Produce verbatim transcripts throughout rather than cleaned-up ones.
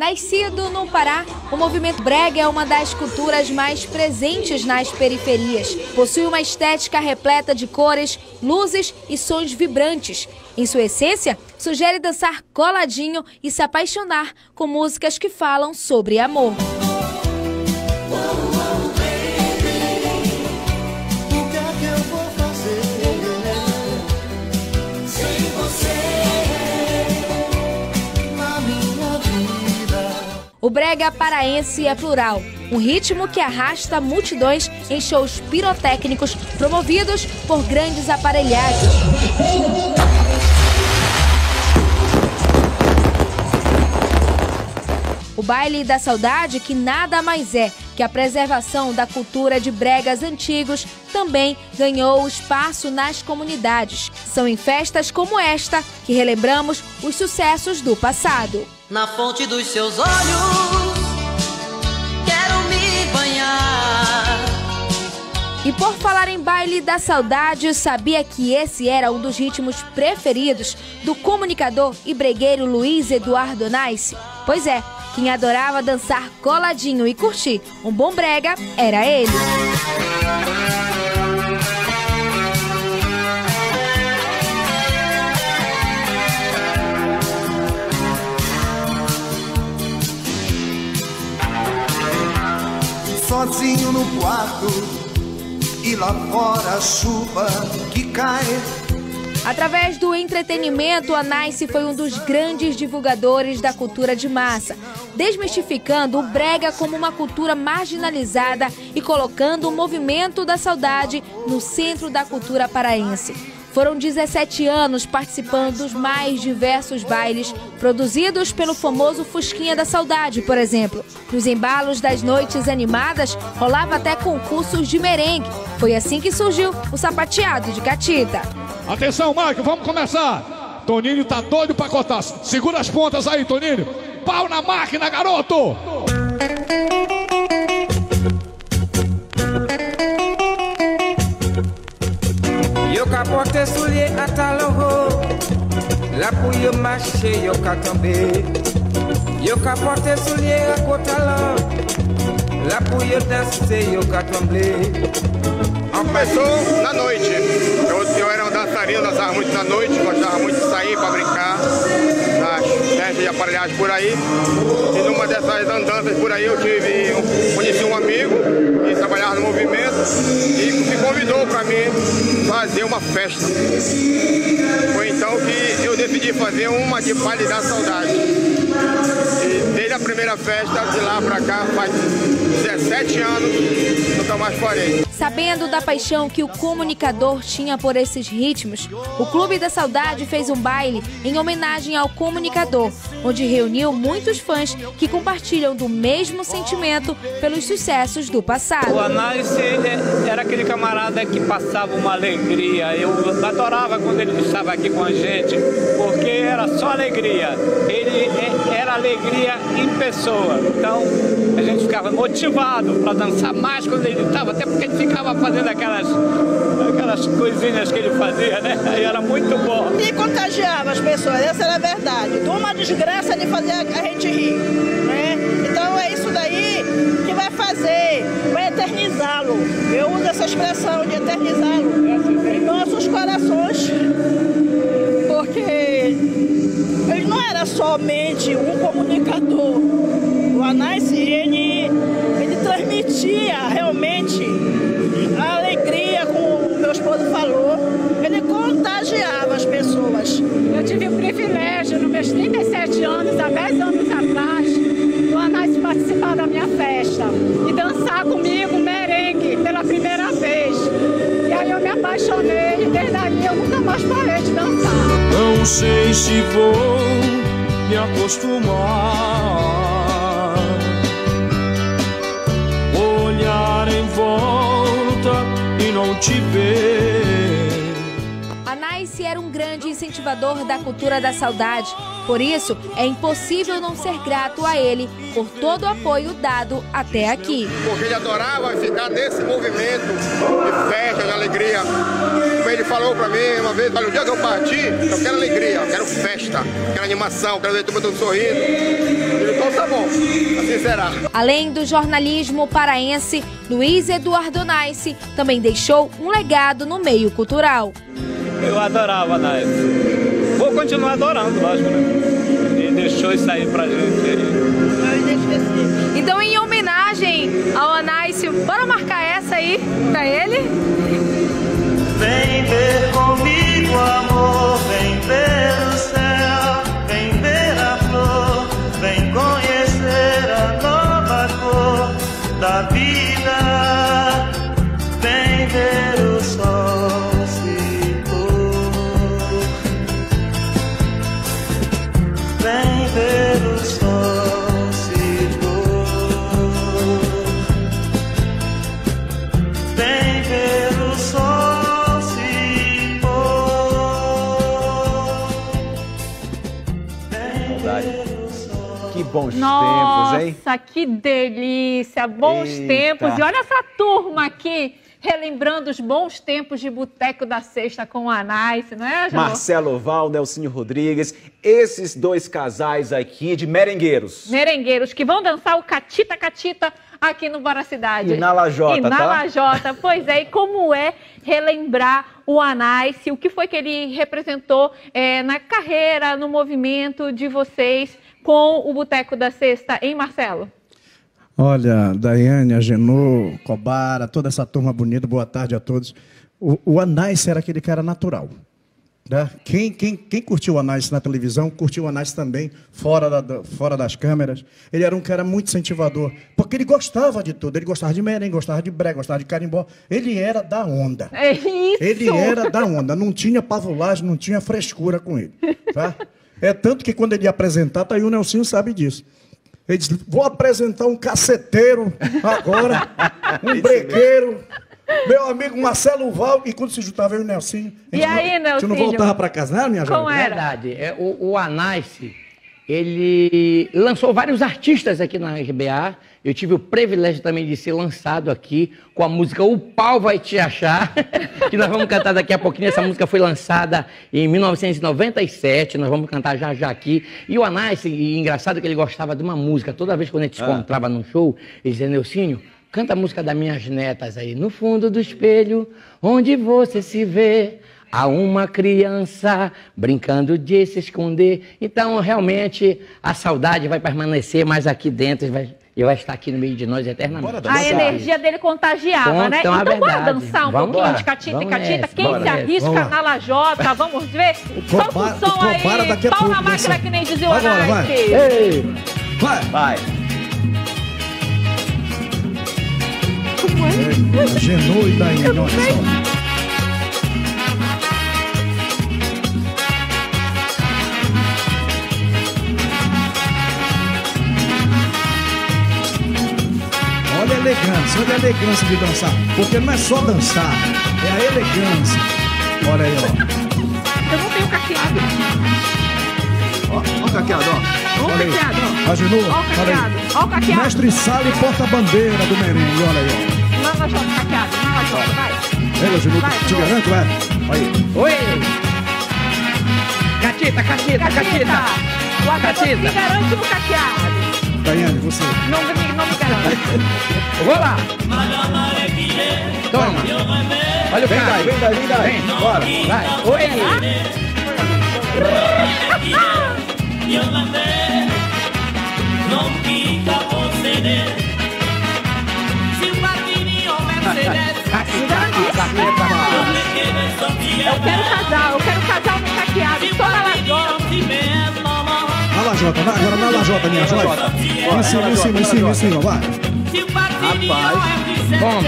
Nascido no Pará, o movimento brega é uma das culturas mais presentes nas periferias. Possui uma estética repleta de cores, luzes e sons vibrantes. Em sua essência, sugere dançar coladinho e se apaixonar com músicas que falam sobre amor. O brega paraense é plural, um ritmo que arrasta multidões em shows pirotécnicos promovidos por grandes aparelhagens. O baile da saudade, que nada mais é que a preservação da cultura de bregas antigos, também ganhou espaço nas comunidades. São em festas como esta que relembramos os sucessos do passado. Na fonte dos seus olhos, quero me banhar. E por falar em baile da saudade, sabia que esse era um dos ritmos preferidos do comunicador e bregueiro Luiz Eduardo Nice? Pois é, quem adorava dançar coladinho e curtir um bom brega era ele. Sozinho no quarto e lá fora a chuva que cai. Através do entretenimento, a Nice foi um dos grandes divulgadores da cultura de massa, desmistificando o brega como uma cultura marginalizada e colocando o movimento da saudade no centro da cultura paraense. Foram dezessete anos participando dos mais diversos bailes produzidos pelo famoso Fusquinha da Saudade, por exemplo. Nos embalos das noites animadas, rolava até concursos de merengue. Foi assim que surgiu o sapateado de Catita. Atenção, Mike, vamos começar. Toninho tá doido pra cortar. Segura as pontas aí, Toninho. Pau na máquina, garoto! Yo capote soulier à talon, la pour yo marcher yo ka tomber. Yo capote soulier à cotalon, la pour yo danser yo ka tomber. Começou na noite. Eu, eu era um dançarino, dançava muito na noite, gostava muito de sair para brincar nas festas de aparelhagem por aí. E numa dessas andanças por aí eu tive, um, conheci um amigo que trabalhava no movimento e me convidou para mim fazer uma festa. Foi então que eu decidi fazer uma de baile da saudade. E desde a primeira festa, de lá para cá, faz dezessete anos, nunca mais parei. Sabendo da paixão que o comunicador tinha por esses ritmos, o Clube da Saudade fez um baile em homenagem ao comunicador, onde reuniu muitos fãs que compartilham do mesmo sentimento pelos sucessos do passado. O Nice era aquele camarada que passava uma alegria. Eu adorava quando ele estava aqui com a gente, porque era só alegria. Ele era alegria em pessoa. Então a gente ficava motivado para dançar mais quando ele estava, até porque ele ficava fazendo aquelas, aquelas coisinhas que ele fazia, né? Aí era muito bom. E contagiava as pessoas, essa era a verdade. De uma desgraça de fazer a gente rir, né? Então é isso daí que vai fazer, vai eternizá-lo. Eu uso essa expressão de eternizá-lo em nossos corações, porque ele não era somente um comunicador. O Nice, ele, ele transmitia realmente a alegria, como o meu esposo falou, ele contagiava as pessoas. Eu tive o privilégio, nos meus trinta e sete anos, há dez anos atrás, do Anais participar da minha festa e dançar comigo merengue pela primeira vez. E aí eu me apaixonei e desde aí eu nunca mais parei de dançar. Não sei se vou me acostumar. Olhar em volta e não te ver. A Nice era um grande incentivador da cultura da saudade. Por isso, é impossível não ser grato a ele por todo o apoio dado até aqui. Porque ele adorava ficar nesse movimento de festa, de alegria. Como ele falou pra mim uma vez, olha, o dia que eu parti, eu quero alegria, eu quero festa, quero animação, quero ver todo mundo sorrindo. Então tá bom, Assim será. Além do jornalismo paraense, Luiz Eduardo Nice também deixou um legado no meio cultural. Eu adorava Nice. Vou continuar adorando, lógico, né? Ele deixou isso aí pra gente. Então, em homenagem ao Anácio, bora marcar essa aí pra ele? Vem ver comigo, amor, vem ver o céu, vem ver a flor, vem conhecer a nova cor da vida, vem ver o sol se pôr, vem ver o sol se pôr, vem ver o sol. Que bons Nossa, tempos, hein? Nossa, que delícia! Bons Eita. tempos. E olha essa turma aqui, relembrando os bons tempos de Boteco da Sexta com o Anácio, não é, João? Marcelo Val, Nelsinho Rodrigues, esses dois casais aqui de merengueiros. Merengueiros que vão dançar o Catita Catita aqui no Bora Cidade. E na Lajota, E na tá? Lajota. Pois é, e como é relembrar o Anácio, o que foi que ele representou é, na carreira, no movimento de vocês com o Boteco da Sexta, hein, Marcelo? Olha, Daiane, Agenor, Cobara, toda essa turma bonita, boa tarde a todos. O, o Anácio era aquele cara natural. Né? Quem, quem, quem curtiu o Anácio na televisão, curtiu o Anácio também, fora, da, da, fora das câmeras. Ele era um cara muito incentivador, porque ele gostava de tudo. Ele gostava de merengue, gostava de brega, gostava de carimbó. Ele era da onda. É isso! Ele era da onda, não tinha pavulagem, não tinha frescura com ele. Tá? É tanto que quando ele ia apresentar, tá aí o Nelsinho sabe disso. Ele disse, vou apresentar um caceteiro agora, um bregueiro, meu amigo Marcelo Val, e quando se juntava eu e o Nelsinho, a gente, E aí, não, a gente não Nelsinho? voltava para casa, não, minha Como jovem? era? Verdade. É, o, o Anácio, ele lançou vários artistas aqui na R B A. Eu tive o privilégio também de ser lançado aqui com a música O Pau Vai Te Achar, que nós vamos cantar daqui a pouquinho. Essa música foi lançada em mil novecentos e noventa e sete, nós vamos cantar já já aqui. E o Anácio, e engraçado que ele gostava de uma música. Toda vez que a gente se Ah. encontrava num show, ele dizia, Nelsinho, canta a música das minhas netas aí. No fundo do espelho, onde você se vê, há uma criança brincando de se esconder. Então, realmente, a saudade vai permanecer mais aqui dentro vai, e vai estar aqui no meio de nós eternamente. A energia dele contagiava, Conta, né? é uma Então bora verdade. dançar um Vamos pouquinho embora. de catita e Vamos catita. nessa, Quem bora se nessa. arrisca Vamos lá. na lajota? Vamos ver? Solta Coba- o som o Cobara aí. daqui a Pau pouco na máquina dançando. que nem dizia o Vai agora, vai. Anácio. Ei, vai. Vai. Como é? Agenor e Daiane, olha só. Olha a elegância, olha a elegância de dançar. Porque não é só dançar, é a elegância. Olha aí, ó. Eu não tenho caqueado. Ó, ó o caqueado, ó. Ó o Olha aí. caqueado, ó. Agenor, Ó o olha caqueado. aí. Ó o caqueado. Mestre Sala e porta-bandeira do merengue, olha aí, ó. Na lajota, caqueado. Na lajota, vai. Ei, Agenor, Vai, te vai. garanto, é. Aí. Oi! Catita, catita, catita! O Agenor Catita. me garante no caqueado. Daiane, você. Não, me- não me garante. Eu vou lá! Toma! Olha o Vem cara! daí, vem daí, vem daí. Vem. Bora. Vai! Oi! Eu quero casar, eu quero casar no caqueado. Só na lajota. Na lajota, vai agora na lajota, minha joia. Em cima, em cima, em cima, em cima, vai. Rapaz. Toma!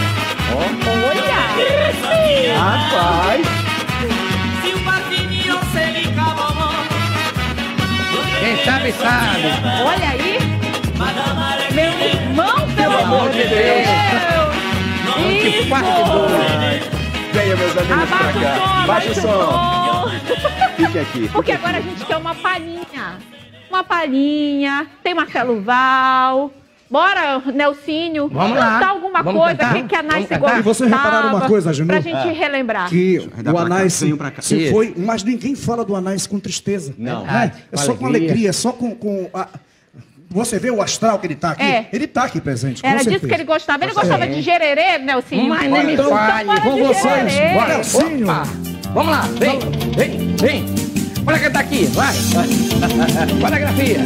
Olha! Rapaz. Quem sabe, sabe! Olha aí! Meu irmão, Pelo amor de Deus! Que Isso! parte boa! Venha, meus amigos, pra Abaixa o cá. som, Baixa o som. som. Fique aqui. Porque agora a gente quer uma palhinha. Uma palhinha. Tem Marcelo Val. Bora, Nelsinho. Vamos lá. Cantar alguma Vamos coisa cantar? que, que a Vamos Nice cantar? gostava. E vocês repararam uma coisa, Agenor? Pra gente É. relembrar. Que Dá o pra cá, Anácio venho pra cá. se Isso. foi, mas ninguém fala do Anácio com tristeza. Não. Né? É Com só com alegria. alegria, só com... com a... Você vê o astral que ele tá aqui? É. Ele tá aqui presente, com Era certeza. disso que ele gostava. Ele gostava É. de gererê, Nelsinho. Mas nem me Então, fale. bora Com de vocês. gererê. Bora. Opa. Vamos lá. Vem, vem, vem. Bora cantar aqui. Vai. Coreografia.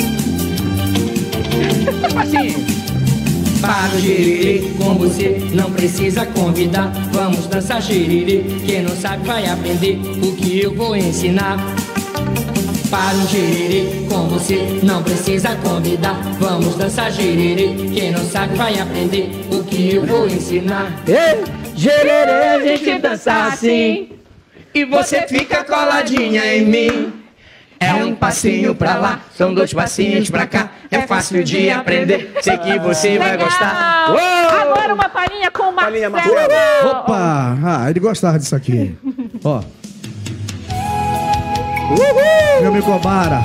Passinho. Para o gererê com você, não precisa convidar. Vamos dançar gererê, quem não sabe vai aprender o que eu vou ensinar. Para o gererê com você, não precisa convidar. Vamos dançar gererê, quem não sabe vai aprender o que eu vou ensinar. Ei, gererê, a gente dança assim e você fica coladinha em mim. É um passinho pra lá, são dois passinhos pra cá. É fácil de aprender, sei que você vai gostar. Uou! Agora uma palhinha com o Marcelo. Opa! Ah, ele gostava disso aqui. Ó. Meu amigo Obara.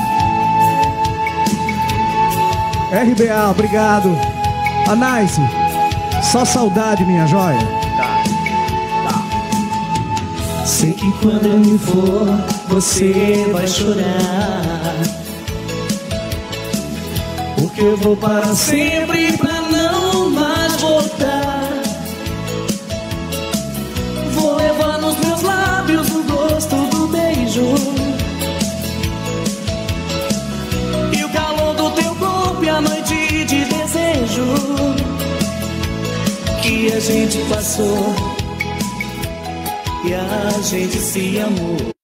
R B A, obrigado. Anice, só saudade, minha joia. Sei que quando eu me for, você vai chorar. Porque eu vou para sempre pra não mais voltar. Vou levar nos meus lábios o gosto do beijo e o calor do teu corpo e a noite de desejo que a gente passou e a gente se amou.